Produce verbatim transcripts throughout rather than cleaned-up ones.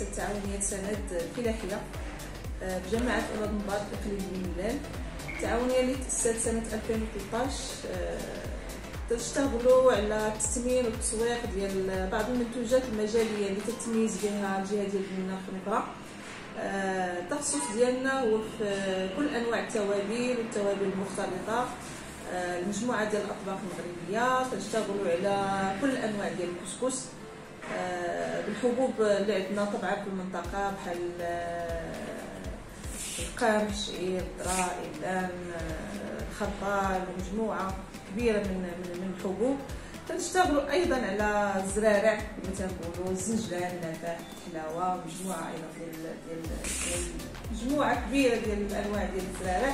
ديال تعاونيات سند الفلاحيه بجامعه اولاد مبارك اقليم ميلان. التعاونيه اللي تأسست سنه ألفين وثلاثطاش تشتغلوا على التثمين والتسويق ديال بعض المنتوجات المجاليه اللي تتميز بها الجهه ديال المناخ المغرب. التخصص ديالنا هو في كل انواع التوابل والتوابل المختلطه، المجموعه ديال الاطباق المغربيه. تنشتغلوا على كل انواع ديال الكسكس بالحبوب اللي عندنا طبعا في المنطقه بحال القمح، الشعير، الذره، اللام، الخرطال، مجموعه كبيره من من الحبوب. تنشتغلوا ايضا على الزرارع كما تنقولوا، الزنجلان، النفاح، الحلاوه، مجموعه ايضا ديال ديال مجموعه كبيره ديال الانواع ديال الزرارع.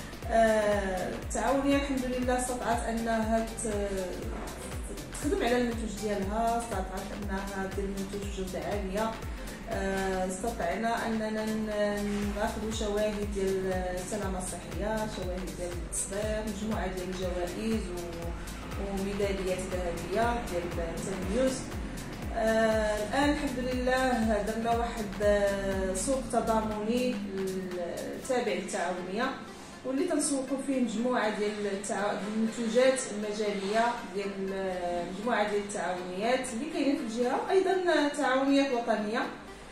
التعاونيه الحمد لله استطاعت انها تخدم على المنتوج ديالها، استطاعت انها دير المنتوج بجوده عاليه. استطعنا اننا ناخذوا شواهد ديال السلامه الصحيه، شواهد ديال التصدير، مجموعه ديال الجوائز وميداليات ذهبيه ديال تلميوز. الان الحمد لله درنا واحد سوق تضامني تابع للتعاونيه، واللي تنسوقوا فيه مجموعه ديال المنتوجات المجاليه ديال مجموعه ديال التعاونيات اللي كاينين في الجهه، وايضا تعاونيات وطنيه.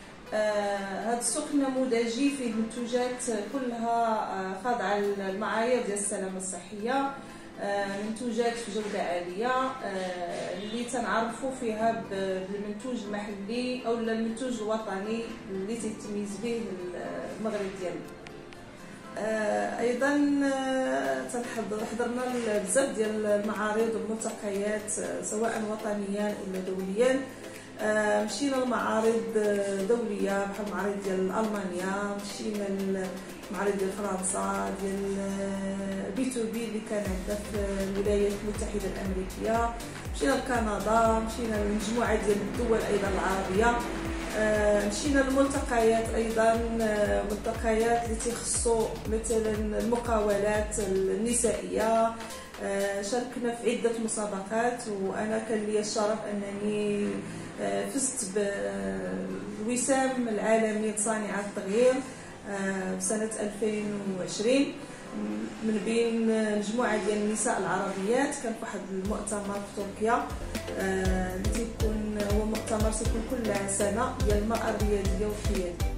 هذا آه السوق النموذجي فيه منتوجات كلها آه خاضعه للمعايير ديال السلامه الصحيه، آه منتوجات في جوده عاليه، آه اللي تنعرفوا فيها بالمنتوج المحلي او المنتوج الوطني اللي تيتميز به المغرب ديالنا. آه ايضا تنحضر حضرنا بزاف ديال المعارض والملتقيات سواء وطنيا ولا دوليا. آه مشينا لمعارض دوليه بحال المعارض ديال المانيا، مشينا للمعارض ديال فرنسا، ديال بي تو بي اللي كان عندنا في الولايات المتحده الامريكيه، مشينا لكندا، مشينا لمجموعه ديال الدول ايضا العربيه. آه مشينا للملتقيات ايضا، ملتقيات اللي تيخصوا مثلا المقاولات النسائيه. آه شاركنا في عده مسابقات، وانا كان لي الشرف انني فزت بالوسام العالمي لصانعات التغيير بسنة ألفين وعشرين من بين مجموعة ديال النساء العربيات. كان واحد المؤتمر في تركيا اللي تيكون هو مؤتمر تيكون كل سنة ديال المرأة الريادية والقيادية.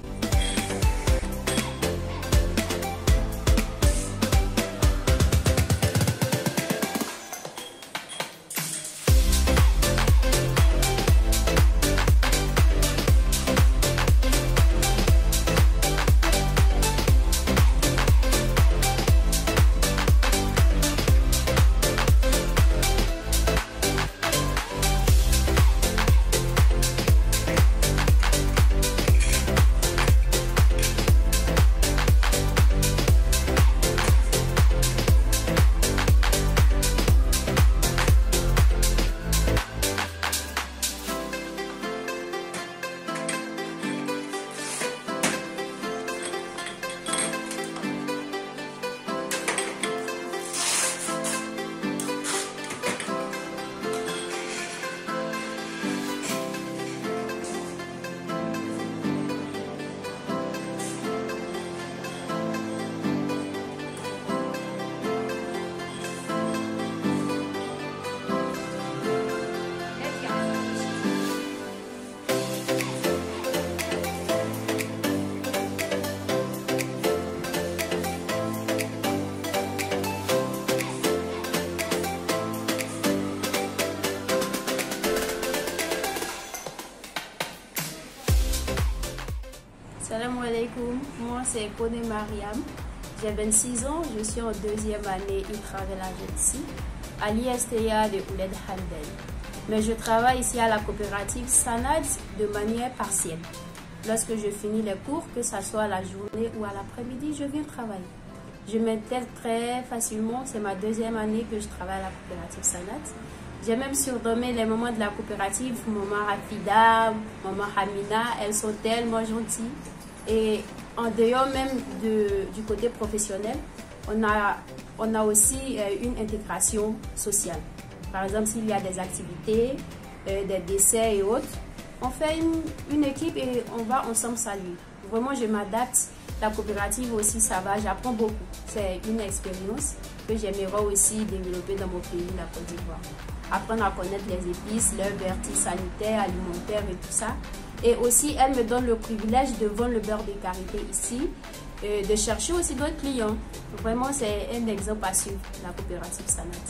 Salam alaikum, moi c'est Kone Mariam, j'ai vingt-six ans, je suis en deuxième année Ultra Agency à l'I S T A de Ouled Halden. Mais je travaille ici à la coopérative Sanad de manière partielle. Lorsque je finis les cours, que ce soit la journée ou à l'après-midi, je viens travailler. Je m'intègre très facilement, c'est ma deuxième année que je travaille à la coopérative Sanad. J'ai même surnommé les moments de la coopérative Maman Rafida, Maman Hamina, elles sont tellement gentilles. Et en dehors même de, du côté professionnel, on a, on a aussi euh, une intégration sociale. Par exemple, s'il y a des activités, euh, des décès et autres, on fait une, une équipe et on va ensemble saluer. Vraiment, je m'adapte. La coopérative aussi, ça va, j'apprends beaucoup. C'est une expérience que j'aimerais aussi développer dans mon pays, la Côte d'Ivoire. Apprendre à connaître les épices, leurs vertus sanitaires, alimentaires et tout ça. Et aussi, elle me donne le privilège de vendre le beurre de karité ici, et de chercher aussi d'autres clients. Vraiment, c'est un exemple à suivre, la coopérative Sanad.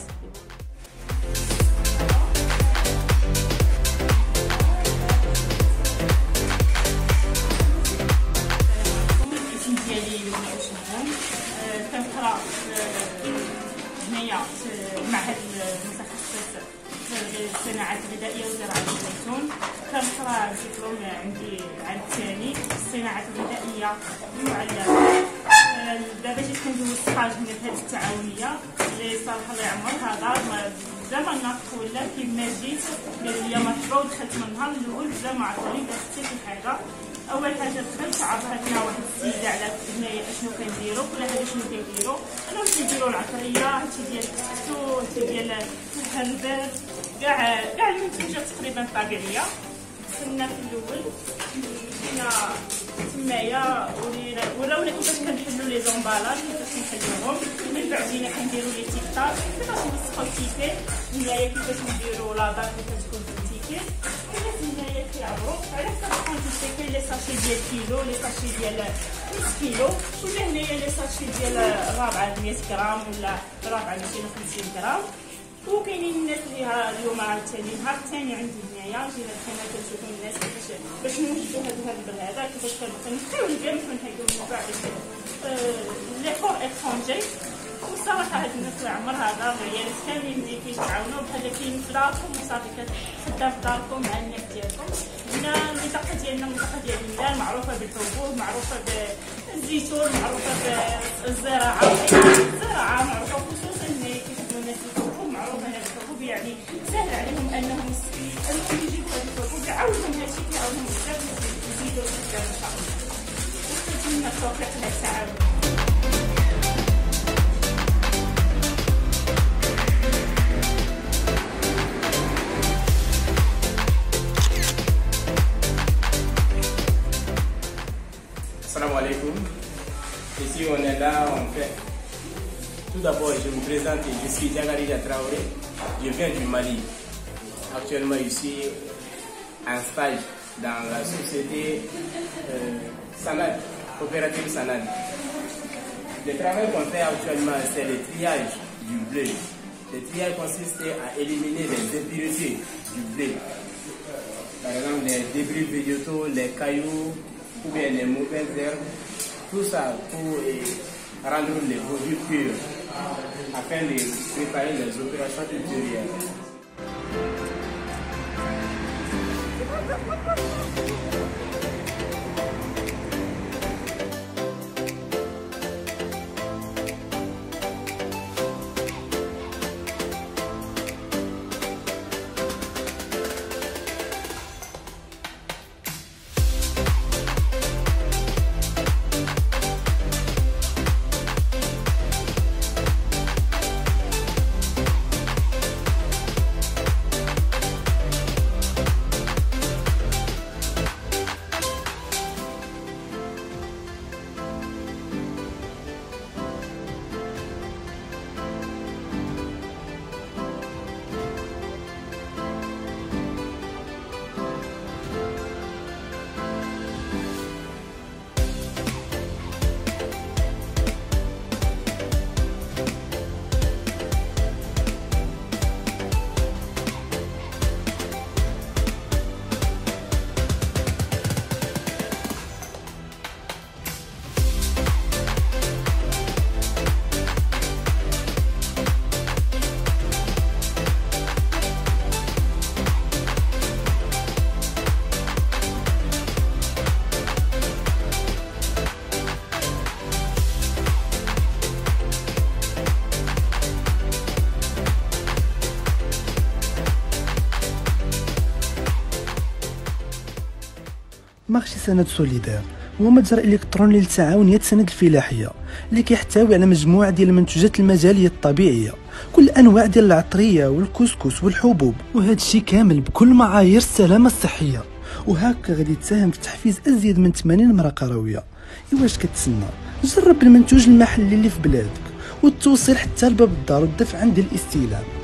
معهد المتخصص في الصناعات الغذائيه وزراعه الزيتون. كنقرا دبلوم عندي العام الثاني في الصناعات الغذائيه المعلبه. دابا جيت كندوز ستاج من هذه التعاونيه اللي صراحه الله يعمرها دار بلا ما ناطق ولا كيما جيت قال لي مرحبا ودخلت من النهار الاول بلا ما عرفوني درت حتى شي حاجه. اول حاجه دخلت عرفتنا واحد السيده على هنايا اشنو كنديروا كل هذا شنو كيديروا. انا واش كيديروا العطريه هادشي ديال الكسكسو هادشي ديال الحلبات كاع كاع المنتوجات تقريبا طبيعيه. دخلنا في الاول جينا تمايا ورينا وراونا كيفاش كنحلوا لي زومبالاج كيفاش نحلوهم. من بعد جينا كنديروا لي تيكتاك كيفاش نوثقوا التيكيت. هنايا كيفاش نديروا لاطاك كيفاش تكون في التيكيت. هنايا كيعبروا على حسب الكونتيتي. كاين لي ساشي ديال كيلو لي ساشي ديال نص كيلو ولا هنايا لي ساشي ديال رابعه مية غرام ولا رابعه ميتين وخمسين غرام. وكاينين الناس اللي اليوم عاوتاني النهار الثاني عندي هنايا جينا دخلنا كنشوفوا الناس كيفاش باش نوجدوا هذا الهبل هذا كيفاش كنخدموا الجيم كنحيدوا من بعد لي فور اترونجي. والصراحه هاد الناس الله يعمرها دار العيالات كاملين اللي كيتعاونوا بحال كاين في داركم وصافي كتخدم في داركم مع الناس ديالكم. هنا المنطقه ديالنا المنطقه ديال الميلان معروفه بالحبوب معروفه بالزيتون معروفه بالزراعه الزراعه معروفه خصوصا هنايا كيخدموا الناس الحبوب معروفه هاد الحبوب يعني سهل عليهم انهم انهم يجيبوا هاد الحبوب يعاونهم هادشي كيعاونهم بزاف يزيدوا الخدمه ان شاء الله. وكنتمنى التوفيق لهاد التعاون. Assalamu alaikum. Ici on est là, on fait. Tout d'abord, je me présente, je suis Diagarida Traoré, je viens du Mali. Actuellement ici, en stage dans la société euh, Sanad, coopérative Sanad. Le travail qu'on fait actuellement, c'est le triage du blé. Le triage consiste à éliminer les impuretés du blé. Par exemple, les débris végétaux, les cailloux, ou bien les mauvaises herbes, tout ça pour eh, rendre les produits purs afin de préparer les opérations ultérieures. مارشي سند سوليدير هو متجر الكتروني للتعاونيه سند الفلاحيه اللي كيحتوي على مجموعه ديال المنتوجات المجاليه الطبيعيه، كل انواع ديال العطريه والكسكس والحبوب، وهذا الشيء كامل بكل معايير السلامه الصحيه. وهكا غادي تساهم في تحفيز ازيد من ثمانين امراه قرويه. ايواش كتسنى؟ جرب المنتوج المحلي اللي في بلادك والتوصيل حتى لباب الدار والدفع عند الاستلام.